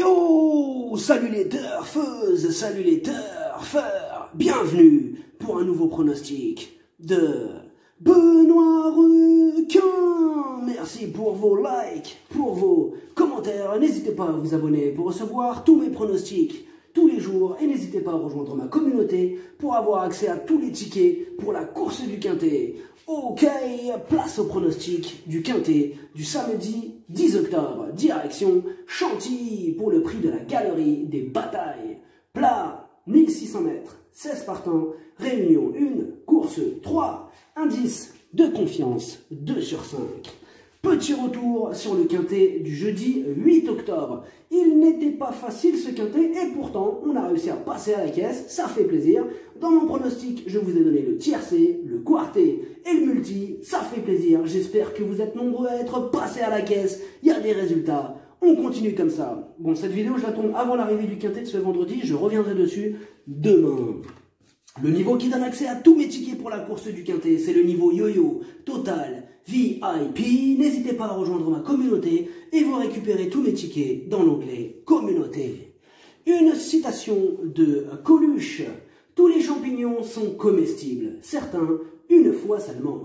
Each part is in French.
Yo! Salut les turfeuses, salut les turfeurs, bienvenue pour un nouveau pronostic de Benoît Requin. Merci pour vos likes, pour vos commentaires. N'hésitez pas à vous abonner pour recevoir tous mes pronostics tous les jours. Et n'hésitez pas à rejoindre ma communauté pour avoir accès à tous les tickets pour la course du Quintet. Ok, place au pronostic du Quintet du samedi 10 octobre. Direction Chantilly pour le prix de la galerie des batailles. Plat, 1600 mètres, 16 partants, réunion 1, course 3, indice de confiance 2 sur 5. Petit retour sur le Quintet du jeudi 8 octobre. Il n'était pas facile ce Quintet et pourtant on a réussi à passer à la caisse, ça fait plaisir. Dans mon pronostic, je vous ai donné le tiercé, le quarté et le multi, ça fait plaisir. J'espère que vous êtes nombreux à être passés à la caisse, il y a des résultats. On continue comme ça. Bon, cette vidéo je la tourne avant l'arrivée du Quintet de ce vendredi, je reviendrai dessus demain. Le niveau qui donne accès à tous mes tickets pour la course du Quintet, c'est le niveau yo-yo, total, VIP. N'hésitez pas à rejoindre ma communauté et vous récupérez tous mes tickets dans l'onglet communauté. Une citation de Coluche. Tous les champignons sont comestibles, certains une fois seulement.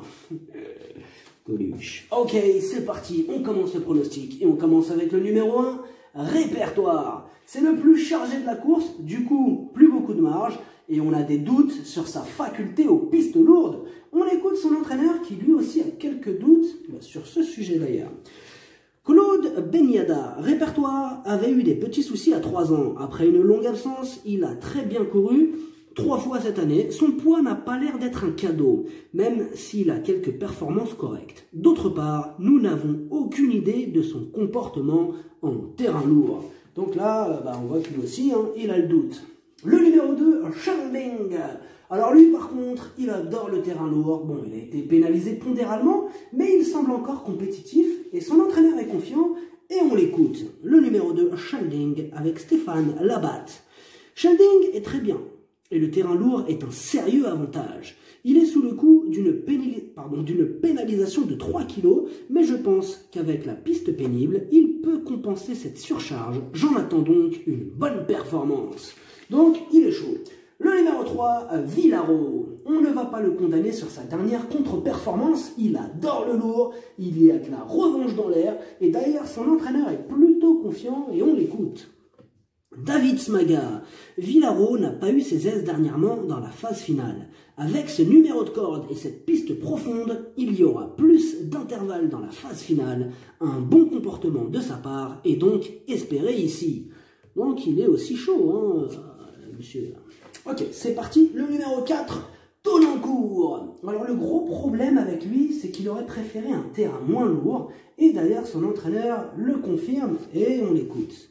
Coluche. Ok, c'est parti, on commence le pronostic et on commence avec le numéro 1, répertoire. C'est le plus chargé de la course, du coup, plus beaucoup de marge. Et on a des doutes sur sa faculté aux pistes lourdes. On écoute son entraîneur qui lui aussi a quelques doutes sur ce sujet d'ailleurs. Claude Benyada, répertoire, avait eu des petits soucis à 3 ans. Après une longue absence, il a très bien couru 3 fois cette année. Son poids n'a pas l'air d'être un cadeau, même s'il a quelques performances correctes. D'autre part, nous n'avons aucune idée de son comportement en terrain lourd. Donc là, on voit que lui aussi, il a le doute. Le numéro 2, Shanding. Alors lui, par contre, il adore le terrain lourd. Bon, il a été pénalisé pondéralement, mais il semble encore compétitif et son entraîneur est confiant et on l'écoute. Le numéro 2, Shanding, avec Stéphane Labatte. Shanding est très bien et le terrain lourd est un sérieux avantage. Il est sous le coup d'une pénalisation de 3 kg, mais je pense qu'avec la piste pénible, il peut compenser cette surcharge. J'en attends donc une bonne performance. Donc, il est chaud. Le numéro 3, Villaro. On ne va pas le condamner sur sa dernière contre-performance. Il adore le lourd, il y a de la revanche dans l'air. Et d'ailleurs, son entraîneur est plutôt confiant et on l'écoute. David Smaga. Villaro n'a pas eu ses aises dernièrement dans la phase finale. Avec ce numéro de corde et cette piste profonde, il y aura plus d'intervalles dans la phase finale. Un bon comportement de sa part est donc espéré ici. Donc, il est aussi chaud, monsieur. Ok, c'est parti. Le numéro 4, Tonnancourt. Alors, le gros problème avec lui, c'est qu'il aurait préféré un terrain moins lourd. Et d'ailleurs, son entraîneur le confirme et on l'écoute.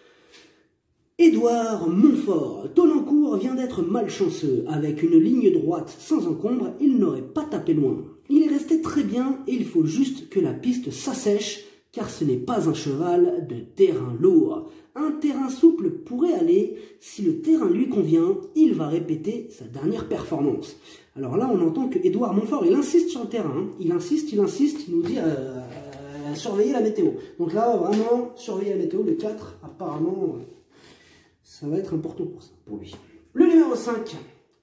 Édouard Montfort. Tonnancourt vient d'être malchanceux. Avec une ligne droite sans encombre, il n'aurait pas tapé loin. Il est resté très bien et il faut juste que la piste s'assèche, car ce n'est pas un cheval de terrain lourd. Un terrain souple pourrait aller, si le terrain lui convient, il va répéter sa dernière performance. Alors là, on entend que Édouard Montfort, il insiste sur le terrain, il insiste, il nous dit surveiller la météo. Donc là, vraiment, surveiller la météo, le 4, apparemment, ça va être important pour lui. Le numéro 5.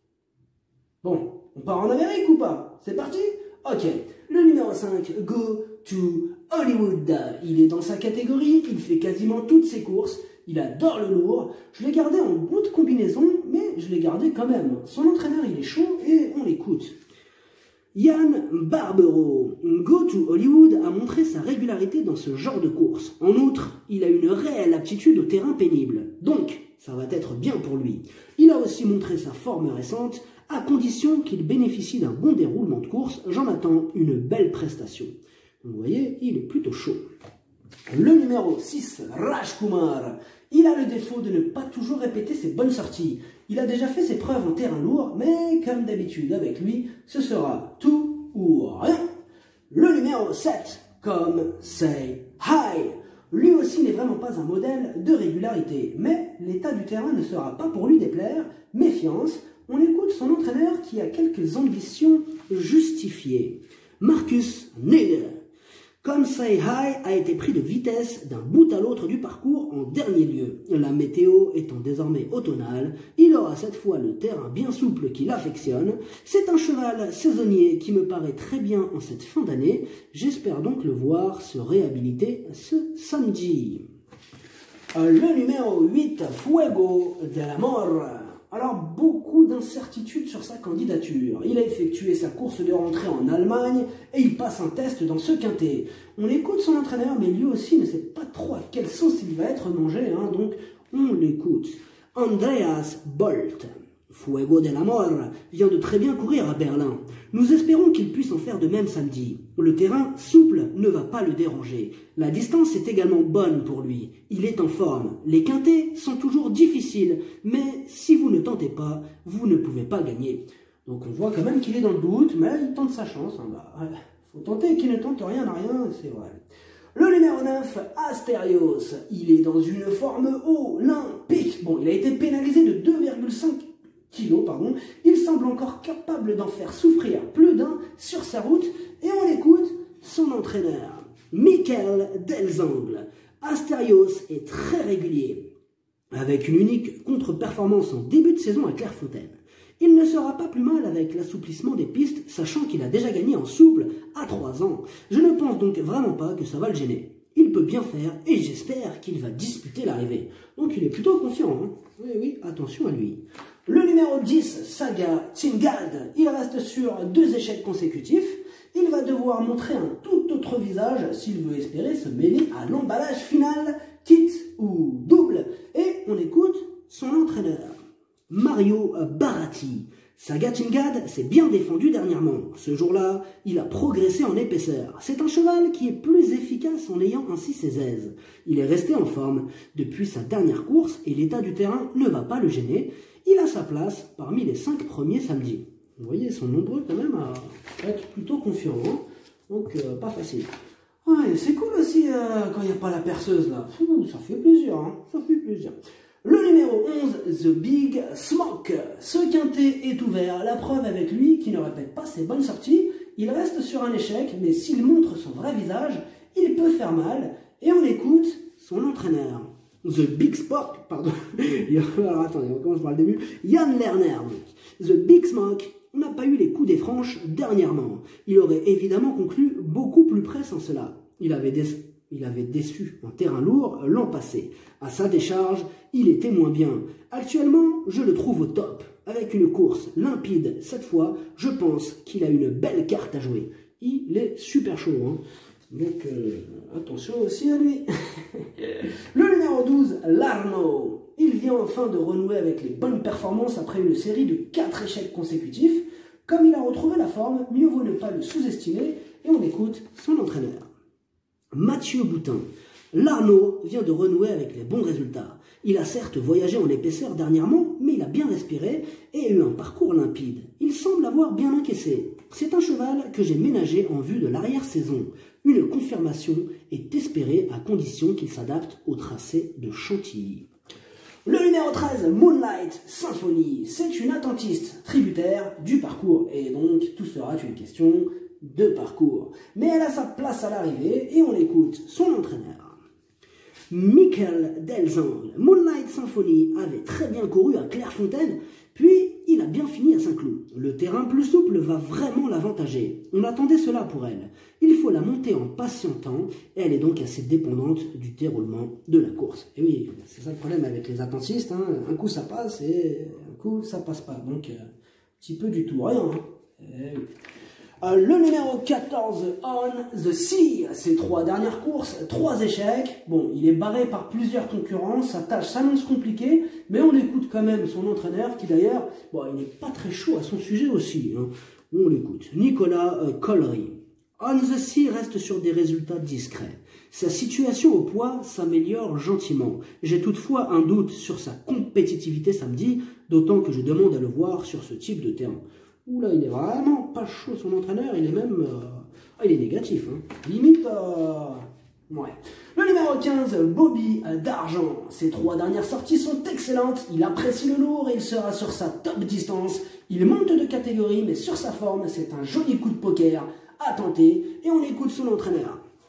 Bon, on part en Amérique ou pas? C'est parti? Ok. Le numéro 5, Go to Hollywood. Il est dans sa catégorie, il fait quasiment toutes ses courses, il adore le lourd. Je l'ai gardé en bout de combinaison, mais je l'ai gardé quand même. Son entraîneur, il est chaud et on l'écoute. Yann Barbero. Go to Hollywood a montré sa régularité dans ce genre de course. En outre, il a une réelle aptitude au terrain pénible. Donc, ça va être bien pour lui. Il a aussi montré sa forme récente, à condition qu'il bénéficie d'un bon déroulement de course. J'en attends une belle prestation. Vous voyez, il est plutôt chaud. Le numéro 6, Rajkumar. Il a le défaut de ne pas toujours répéter ses bonnes sorties. Il a déjà fait ses preuves en terrain lourd, mais comme d'habitude avec lui, ce sera tout ou rien. Le numéro 7, Come Say Hi. Lui aussi n'est vraiment pas un modèle de régularité, mais l'état du terrain ne sera pas pour lui déplaire. Méfiance, on écoute son entraîneur qui a quelques ambitions justifiées. Marcus Neder. Comme Say Hi a été pris de vitesse d'un bout à l'autre du parcours en dernier lieu. La météo étant désormais automnale, il aura cette fois le terrain bien souple qu'il affectionne. C'est un cheval saisonnier qui me paraît très bien en cette fin d'année. J'espère donc le voir se réhabiliter ce samedi. Le numéro 8, Fuego del Amor. Alors, beaucoup d'incertitudes sur sa candidature. Il a effectué sa course de rentrée en Allemagne et il passe un test dans ce quintet. On écoute son entraîneur, mais lui aussi ne sait pas trop à quelle sauce il va être mangé, hein, donc on l'écoute. Andreas Bolt. Fuego del Amor vient de très bien courir à Berlin. Nous espérons qu'il puisse en faire de même samedi. Le terrain souple ne va pas le déranger. La distance est également bonne pour lui. Il est en forme. Les quintets sont toujours difficiles, mais si vous ne tentez pas, vous ne pouvez pas gagner. Donc on voit quand même qu'il est dans le doute, mais il tente sa chance. Hein, faut tenter, qui ne tente rien n'a rien, c'est vrai. Le numéro 9, Asterios. Il est dans une forme olympique. Bon, il a été pénalisé de 2,5 kilos, pardon. Il semble encore capable d'en faire souffrir plus d'un sur sa route. Et on écoute son entraîneur, Michael Delzangle. Asterios est très régulier, avec une unique contre-performance en début de saison à Clairefontaine. Il ne sera pas plus mal avec l'assouplissement des pistes, sachant qu'il a déjà gagné en souple à 3 ans. Je ne pense donc vraiment pas que ça va le gêner. Il peut bien faire et j'espère qu'il va disputer l'arrivée. Donc il est plutôt confiant. Hein. Oui, attention à lui. Le numéro 10, Saga Tingad. Il reste sur 2 échecs consécutifs. Il va devoir montrer un tout autre visage s'il veut espérer se mêler à l'emballage final, kit ou double. Et on écoute son entraîneur, Mario Baratti. Saga Tingad s'est bien défendu dernièrement. Ce jour-là, il a progressé en épaisseur. C'est un cheval qui est plus efficace en ayant ainsi ses aises. Il est resté en forme depuis sa dernière course et l'état du terrain ne va pas le gêner. Il a sa place parmi les 5 premiers samedis. Vous voyez, ils sont nombreux quand même à être plutôt confiants. Hein. Donc, pas facile. Ouais, c'est cool aussi quand il n'y a pas la perceuse là. Ça fait plaisir, hein. Ça fait plaisir. Le numéro 11, The Big Smoke. Ce quintet est ouvert, la preuve avec lui qui ne répète pas ses bonnes sorties. Il reste sur un échec, mais s'il montre son vrai visage, il peut faire mal. Et on écoute son entraîneur. The Big Smoke, pardon. Alors attendez, on commence par le début. Yann Lerner. The Big Smoke n'a pas eu les coups des franches dernièrement. Il aurait évidemment conclu beaucoup plus près sans cela. Il avait déçu un terrain lourd l'an passé. À sa décharge, il était moins bien. Actuellement, je le trouve au top. Avec une course limpide, cette fois, je pense qu'il a une belle carte à jouer. Il est super chaud. Hein. Donc, attention aussi à lui. Le numéro 12, Larno. Il vient enfin de renouer avec les bonnes performances après une série de 4 échecs consécutifs. Comme il a retrouvé la forme, mieux vaut ne pas le sous-estimer. Et on écoute son entraîneur, Mathieu Boutin. Larno vient de renouer avec les bons résultats. Il a certes voyagé en épaisseur dernièrement, mais il a bien respiré et eu un parcours limpide. Il semble avoir bien encaissé. C'est un cheval que j'ai ménagé en vue de l'arrière-saison. Une confirmation est espérée à condition qu'il s'adapte au tracé de Chantilly. Le numéro 13, Moonlight Symphony. C'est une attentiste tributaire du parcours. Et donc, tout sera une question de parcours. Mais elle a sa place à l'arrivée et on écoute son entraîneur, Michael Delzangle. Moonlight Symphony avait très bien couru à Clairefontaine, puis il a bien fini à Saint-Cloud. Le terrain plus souple va vraiment l'avantager. On attendait cela pour elle. Il faut la monter en patientant et elle est donc assez dépendante du déroulement de la course. Et oui, c'est ça le problème avec les attentistes. Hein. Un coup ça passe et un coup ça passe pas. Donc un petit peu du tout rien. Hein. Le numéro 14, On the Sea. Ses 3 dernières courses, 3 échecs. Bon, il est barré par plusieurs concurrents, sa tâche s'annonce compliquée, mais on écoute quand même son entraîneur qui d'ailleurs, bon, il n'est pas très chaud à son sujet aussi. Hein. On l'écoute. Nicolas Collery. On the Sea reste sur des résultats discrets. Sa situation au poids s'améliore gentiment. J'ai toutefois un doute sur sa compétitivité samedi, d'autant que je demande à le voir sur ce type de terrain. Oula, il est vraiment pas chaud son entraîneur, il est même... il est négatif, hein. Limite... Ouais. Le numéro 15, Bobby d'Argent. Ses 3 dernières sorties sont excellentes, il apprécie le lourd et il sera sur sa top distance. Il monte de catégorie, mais sur sa forme, c'est un joli coup de poker à tenter. Et on écoute son entraîneur,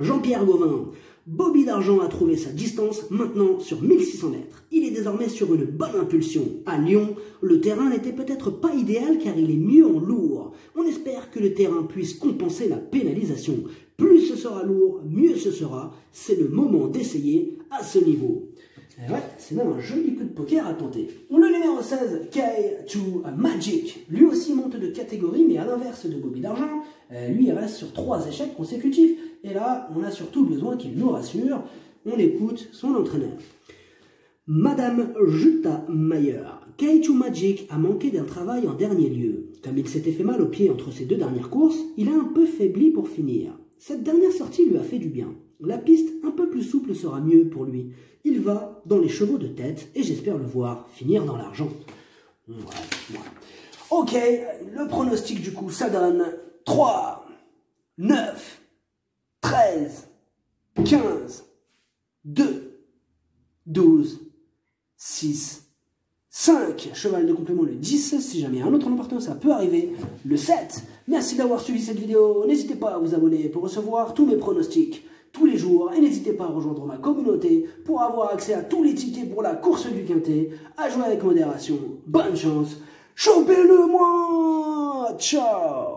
Jean-Pierre Gauvin. Bobby d'Argent a trouvé sa distance maintenant sur 1600 mètres. Il est désormais sur une bonne impulsion. À Lyon, le terrain n'était peut-être pas idéal car il est mieux en lourd. On espère que le terrain puisse compenser la pénalisation. Plus ce sera lourd, mieux ce sera. C'est le moment d'essayer à ce niveau. Et ouais, c'est même un joli coup de poker à tenter. Le numéro 16, K2 Magic. Lui aussi monte de catégorie, mais à l'inverse de Bobby d'Argent, lui il reste sur 3 échecs consécutifs. Et là, on a surtout besoin qu'il nous rassure. On écoute son entraîneur. Madame Jutta Mayer. K2 Magic a manqué d'un travail en dernier lieu. Comme il s'était fait mal au pied entre ses 2 dernières courses, il a un peu faibli pour finir. Cette dernière sortie lui a fait du bien. La piste un peu plus souple sera mieux pour lui. Il va dans les chevaux de tête et j'espère le voir finir dans l'argent. Voilà. Ok, le pronostic du coup, ça donne 3, 9, 13, 15, 2, 12, 6, 5. Cheval de complément le 10. Si jamais un autre important, ça peut arriver. Le 7. Merci d'avoir suivi cette vidéo. N'hésitez pas à vous abonner pour recevoir tous mes pronostics tous les jours. Et n'hésitez pas à rejoindre ma communauté pour avoir accès à tous les tickets pour la course du Quintet. À jouer avec modération. Bonne chance. Chopez-le moi. Ciao.